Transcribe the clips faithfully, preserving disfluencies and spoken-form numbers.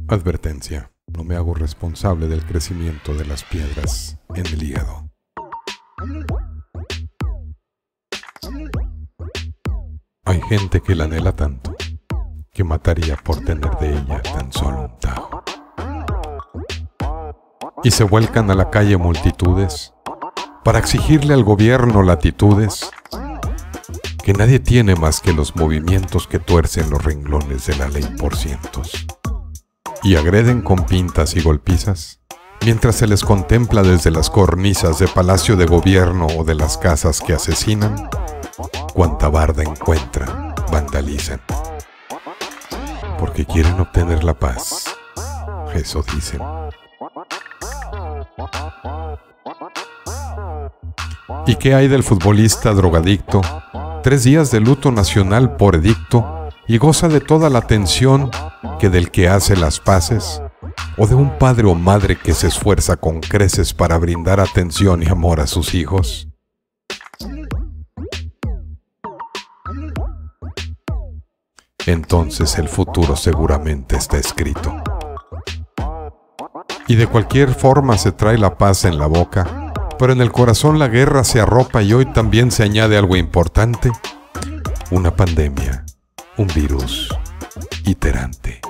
Advertencia: no me hago responsable del crecimiento de las piedras en el hígado. Hay gente que la anhela tanto que mataría por tener de ella tan solo un tajo. Y se vuelcan a la calle multitudes para exigirle al gobierno latitudes que nadie tiene más que los movimientos que tuercen los renglones de la ley por cientos, y agreden con pintas y golpizas mientras se les contempla desde las cornisas de palacio de gobierno o de las casas que asesinan. Cuanta barda encuentran, vandalizan, porque quieren obtener la paz. Eso dicen. ¿Y qué hay del futbolista drogadicto? Tres días de luto nacional por edicto, y goza de toda la atención que del que hace las paces, o de un padre o madre que se esfuerza con creces para brindar atención y amor a sus hijos. Entonces el futuro seguramente está escrito. Y de cualquier forma se trae la paz en la boca, pero en el corazón la guerra se arropa, y hoy también se añade algo importante: una pandemia, un virus iterante.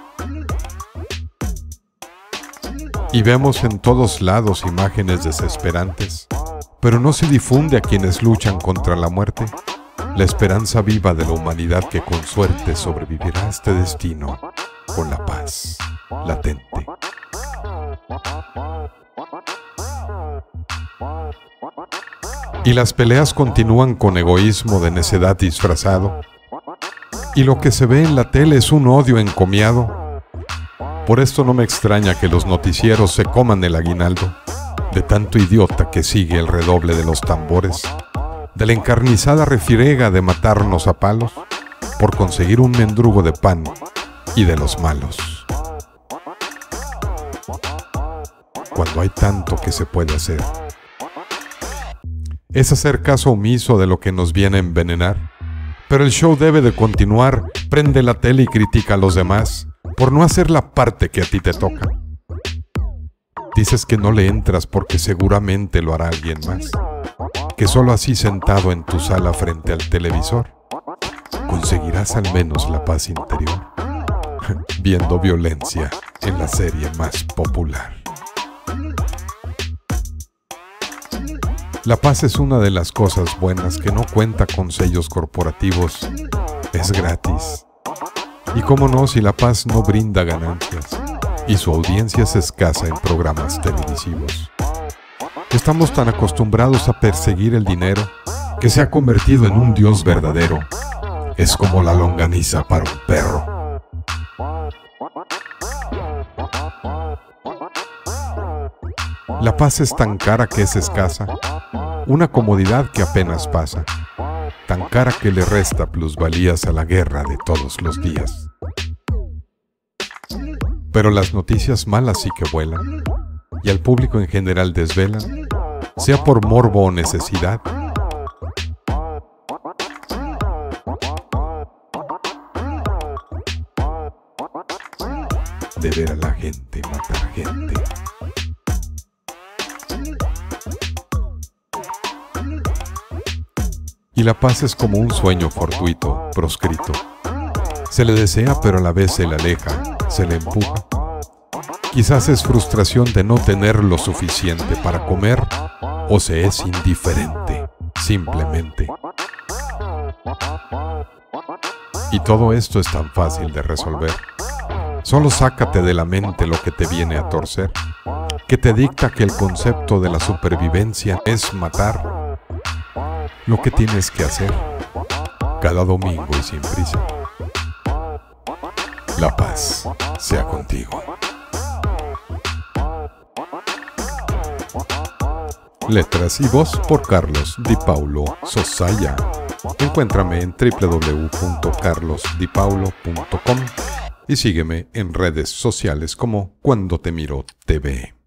Y vemos en todos lados imágenes desesperantes, pero no se difunde a quienes luchan contra la muerte la esperanza viva de la humanidad que con suerte sobrevivirá a este destino con la paz latente. Y las peleas continúan con egoísmo de necedad disfrazado, y lo que se ve en la tele es un odio encomiado. Por esto no me extraña que los noticieros se coman el aguinaldo de tanto idiota que sigue el redoble de los tambores, de la encarnizada refriega de matarnos a palos por conseguir un mendrugo de pan, y de los malos. Cuando hay tanto que se puede hacer, es hacer caso omiso de lo que nos viene a envenenar. Pero el show debe de continuar. Prende la tele y critica a los demás por no hacer la parte que a ti te toca. Dices que no le entras porque seguramente lo hará alguien más, que solo así sentado en tu sala frente al televisor conseguirás al menos la paz interior, viendo violencia en la serie más popular. La paz es una de las cosas buenas que no cuenta con sellos corporativos, es gratis. Y cómo no, si la paz no brinda ganancias y su audiencia es escasa en programas televisivos. Estamos tan acostumbrados a perseguir el dinero que se ha convertido en un dios verdadero. Es como la longaniza para un perro. La paz es tan cara que es escasa, una comodidad que apenas pasa, tan cara que le resta plusvalías a la guerra de todos los días. Pero las noticias malas sí que vuelan, y al público en general desvelan, sea por morbo o necesidad. De ver a la gente matar gente. Y la paz es como un sueño fortuito, proscrito. Se le desea, pero a la vez se le aleja, se le empuja. Quizás es frustración de no tener lo suficiente para comer, o se es indiferente, simplemente. Y todo esto es tan fácil de resolver. Solo sácate de la mente lo que te viene a torcer, que te dicta que el concepto de la supervivencia es matar. Lo que tienes que hacer cada domingo y sin prisa. La paz sea contigo. Letras y voz por Carlos Di Paulo Sosaya. Encuéntrame en w w w punto carlos di paulo punto com y sígueme en redes sociales como Cuando Te Miro T V.